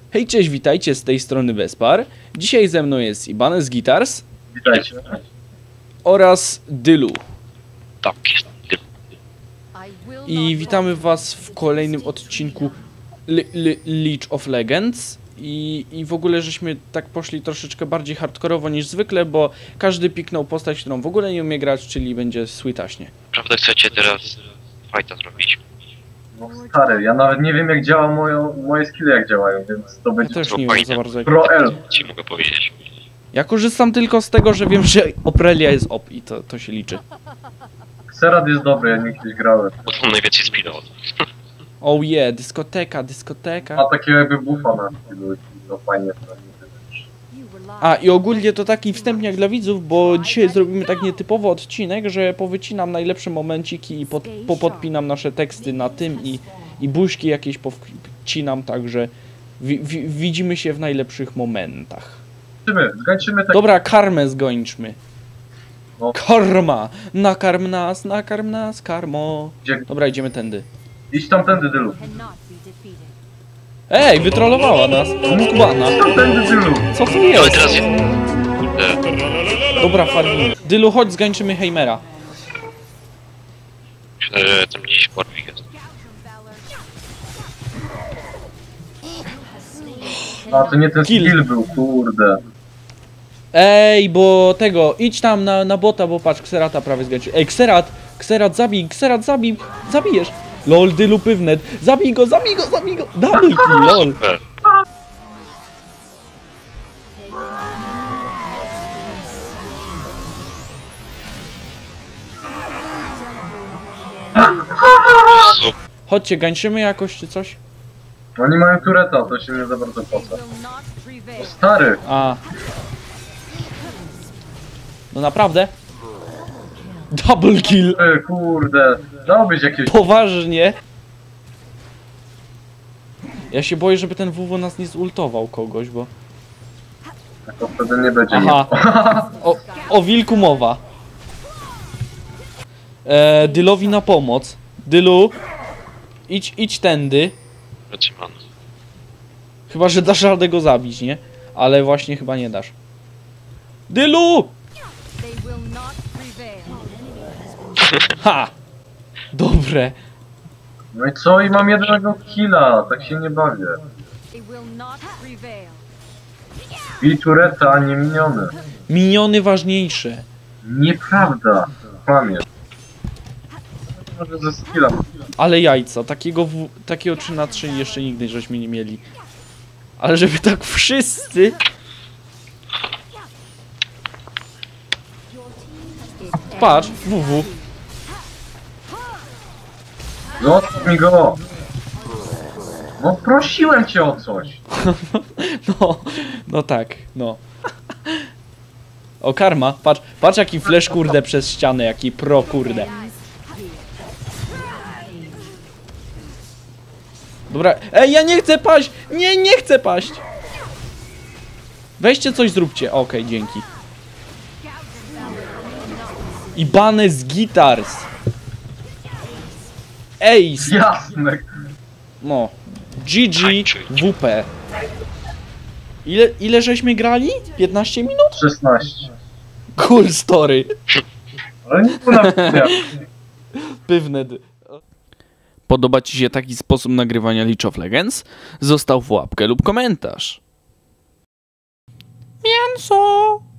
Hej, cześć, witajcie, z tej strony Vespar. Dzisiaj ze mną jest Ibanez Guitars. Witajcie. Oraz Dylu. Tak, jest. I witamy was w kolejnym odcinku League of Legends. I w ogóle żeśmy tak poszli troszeczkę bardziej hardkorowo niż zwykle, bo każdy piknął postać, którą w ogóle nie umie grać, czyli będzie Sweetaśnie. Naprawdę chcecie teraz fajta zrobić? No stary, ja nawet nie wiem jak działa moje skille jak działają, więc to Ja będzie też nie wiem za bardzo jak... Pro L. Ci mogę powiedzieć. Ja korzystam tylko z tego, że wiem, że Oprelia jest OP i to się liczy. Xerath jest dobry, ja nie kiedyś grałem. Bo tam najwięcej speeda. Oh yeah, dyskoteka. Ma takiego jakby buffa na skillu, to fajnie. A i ogólnie to taki wstępniak dla widzów, bo dzisiaj zrobimy tak nietypowy odcinek, że powycinam najlepsze momenciki i popodpinam nasze teksty na tym i buźki jakieś powcinam, także widzimy się w najlepszych momentach. Zgańczymy tak. Dobra, karmę zgończmy. No. Karma! Nakarm nas, karmo. Gdzie? Dobra, idziemy tędy. Idź tamtędy, Dylu. Ej, wytrollowała nas! Mukbana! Idź tamtędy, Dylu. Co to Ale jest? teraz jest... Kurde, Dobra, farming. Dylu, chodź, zgańczymy Heimera. myślę, że tam gdzieś Warwick jest. A to nie ten Kill. skill był, kurde. Ej, bo tego, idź tam na bota, bo patrz, Xerata prawie zgańczył. Ej, Xerat zabij, zabijesz. Lol, Dylu Pywnet, zabij go. Double kill, lol. Super. Super. Chodźcie, gańczymy jakoś czy coś? Oni mają tureta, to się nie za bardzo poca. O stary! A. No naprawdę? Double kill, Kurde, dałbyś jakieś... poważnie. Ja się boję, żeby ten WW nas nie zultował kogoś, bo... To wtedy nie będzie. Aha. O wilku mowa. Dylowi na pomoc. Dylu, idź tędy. Zatrzymany. Chyba, że dasz radę go zabić, nie? Ale właśnie chyba nie dasz. Dylu! Ha! Dobre. No i co? I mam jednego killa, tak się nie bawię. I tureta, a nie miniony. Miniony ważniejsze. Nieprawda. Kłamie. Może ze skilla. Ale jajca. Takiego 3 na 3 jeszcze nigdy żeśmy nie mieli. Ale żeby tak wszyscy... Patrz, WW. Zostaw mi go! No prosiłem cię o coś. No tak, no. O, karma, patrz jaki flash kurde przez ścianę, jaki pro kurde. Dobra, ej, ja nie chcę paść! Nie chcę paść! Weźcie coś zróbcie, okej, dzięki. Ibanez Guitars. Ace. Jasne. No. GG WP. Ile żeśmy grali? 15 minut? 16. Cool story. Ale nie było nawet. Pewne. Podoba ci się taki sposób nagrywania League of Legends? Zostaw łapkę lub komentarz. Mięso!